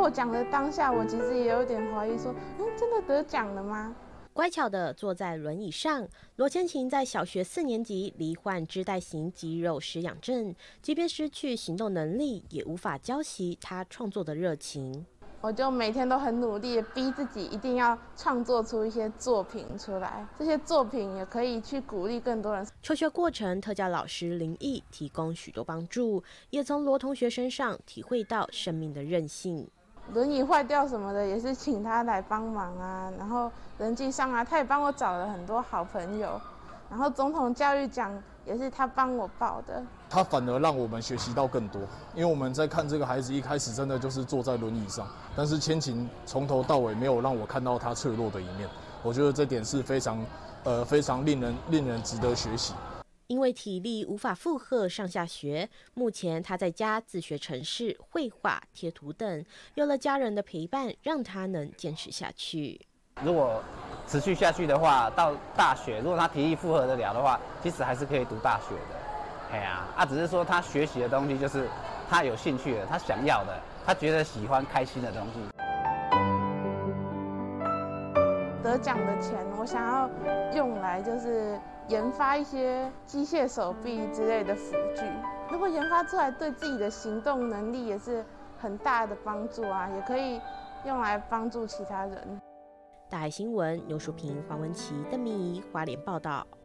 获奖的当下，我其实也有点怀疑说，真的得奖了吗？ 乖巧地坐在轮椅上，罗千晴在小学4年级罹患肢带型肌肉失养症，即便失去行动能力，也无法浇熄她创作的热情。 我就每天都很努力地逼自己，一定要创作出一些作品出来。这些作品也可以去鼓励更多人。 求学过程，特教老师林毅提供许多帮助，也从罗同学身上体会到生命的韧性。 轮椅坏掉什么的，也是请他来帮忙啊。然后人际上啊，他也帮我找了很多好朋友。然后总统教育奖也是他帮我报的。 他反而让我们学习到更多，因为我们在看这个孩子一开始真的就是坐在轮椅上，但是千晴从头到尾没有让我看到他脆弱的一面。我觉得这点是非常令人值得学习。 因为体力无法负荷上下学，目前他在家自学程式、绘画、贴图等，有了家人的陪伴，让他能坚持下去。 如果持续下去的话，到大学，如果他体力负荷得了的话，其实还是可以读大学的。只是说他学习的东西就是他有兴趣的，他想要的，他觉得喜欢、开心的东西。 得奖的钱，我想要用来就是研发一些机械手臂之类的辅具。如果研发出来，对自己的行动能力也是很大的帮助啊，也可以用来帮助其他人。 大海新闻，牛淑平、黄文琪、邓明仪花莲报道。